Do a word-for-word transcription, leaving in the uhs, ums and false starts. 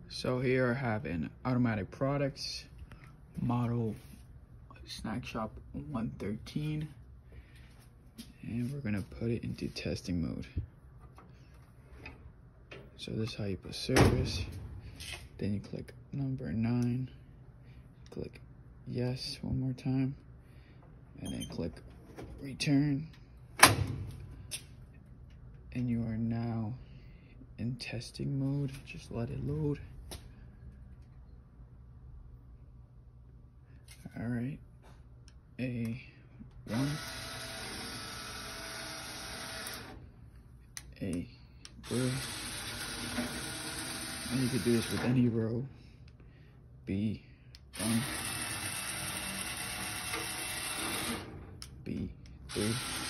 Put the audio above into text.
So here I have an automatic products model Snackshop one thirteen, and we're gonna put it into testing mode. So this is how you put service. Then you click number nine, click yes one more time, and then click return. And you are now in testing mode. Just let it load. All right, A one, A two, and you could do this with any row. B one, B three.